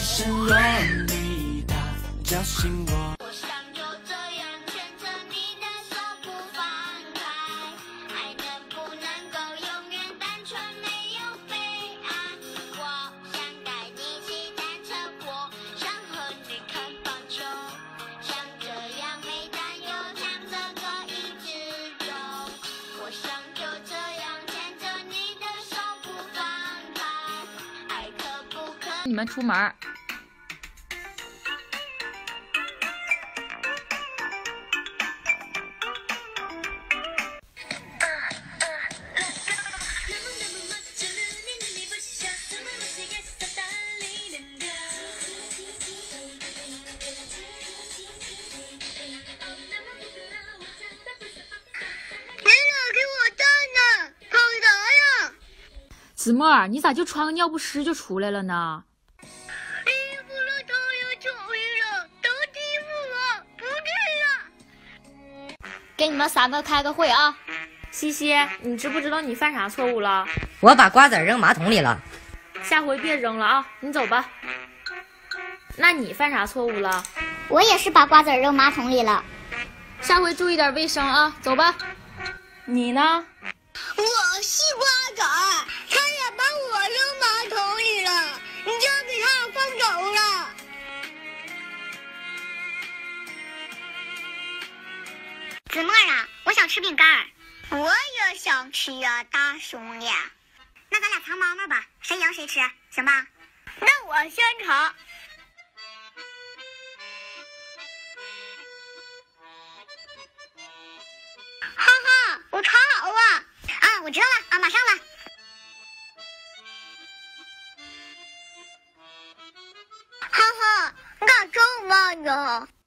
身若你的叫醒我。 我想就这样牵着你的手不放开，爱能不能够永远单纯没有悲哀？我想带你骑单车，我想和你看棒球，像这样没担忧，唱着歌一直走。我想就这样牵着你的手不放开，爱可不可？ 你们出门。子墨儿，你咋就穿个尿不湿就出来了呢？ 衣服了，他也注意了，都欺负我，不对了。 给你们3个开个会啊！ 西西，你知不知道你犯啥错误了？ 我把瓜子扔马桶里了。 下回别扔了啊！你走吧。那你犯啥错误了？ 我也是把瓜子扔马桶里了。 下回注意点卫生啊！走吧。你呢？ 我吸瓜子儿，他也把我扔马桶里了，你就给他放走了。 子墨啊，我想吃饼干儿。 我也想吃呀，大熊呀。 那咱俩藏猫猫吧，谁赢谁吃，行吧？ 那我先尝。哈哈，我尝好了。 啊，我知道了啊，马上了。 哈哈，那这么呢？